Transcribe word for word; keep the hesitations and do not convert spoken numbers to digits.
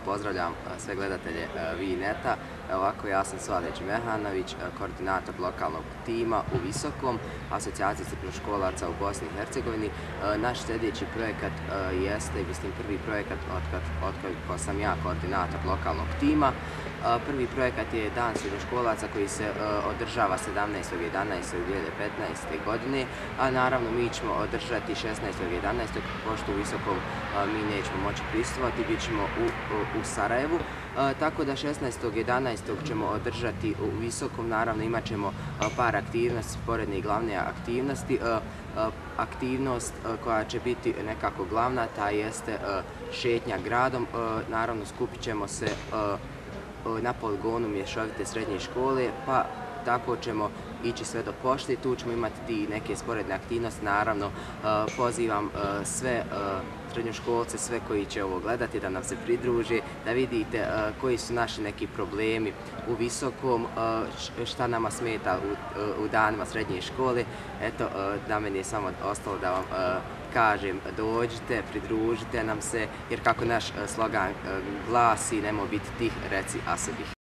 pozdravljam sve gledatelje ViNeta. Ovako, ja sam Suadeć Mehanović, koordinator lokalnog tima u Visokom, asocijacije srednjoškolaca u Bosni i Hercegovini. Naš sljedeći projekat jeste, mislim, prvi projekat otkako sam ja koordinator lokalnog tima. Prvi projekat je Dan srednjoškolaca koji se održava sedamnaestog jedanaestog dvije hiljade petnaeste. godine, a naravno mi ćemo održati šesnaestog jedanaestog pošto u Visokom mi nećemo moći prisustvovati, bit ćemo u, u Sarajevu. Tako da šesnaestog jedanaestog ćemo održati u Visokom, naravno imat ćemo par aktivnosti, sporedne i glavne aktivnosti. Aktivnost koja će biti nekako glavna, ta jeste šetnja gradom. Naravno skupit ćemo se na poligonu mješovite srednje škole, pa tako ćemo ići sve do pošte. Tu ćemo imati neke sporedne aktivnosti. Naravno, pozivam sve srednjoškolce, sve koji će ovo gledati, da nam se pridruže, da vidite koji su naši neki problemi u Visokom, šta nama smeta u, u danima srednje škole. Eto, da meni je samo ostalo da vam kažem, dođite, pridružite nam se, jer kako naš slogan glasi, nemoj biti tih, reci Asebi.